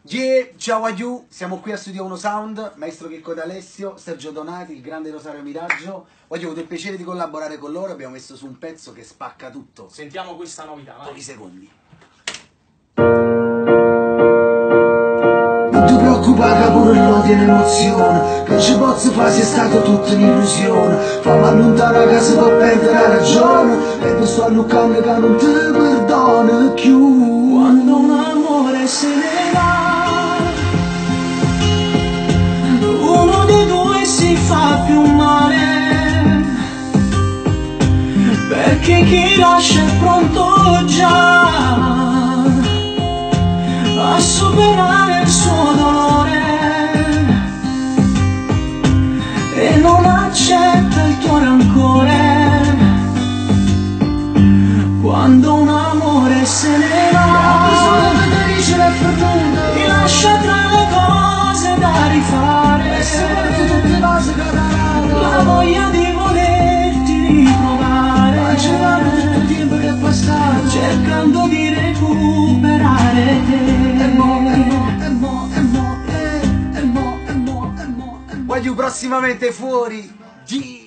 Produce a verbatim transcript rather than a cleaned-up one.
Yeah, ciao a you, siamo qui a Studio Uno Sound, Maestro Chicco D'Alessio, Sergio Donati, il grande Rosario Miraggio. Oggi ho avuto il piacere di collaborare con loro, abbiamo messo su un pezzo che spacca tutto. Sentiamo questa novità, vai. Pochi secondi. Non ti preoccupare, pure l'odio e l'emozione, che ci posso fare, sia stato tutta un'illusione. Fammi allontanare che si può perdere la ragione, e ti sto alluccando che non ti perdono più. Quando un amore se ne va, uno dei due si fa più male, perché chi lascia è pronto già a superare il suo dolore e non accetta il tuo rancore. Quando un amore se ne va, ti lascia tra le cose da rifare, la voglia di volerti ritrovare, cercando di recuperare te. Voglio prossimamente fuori. G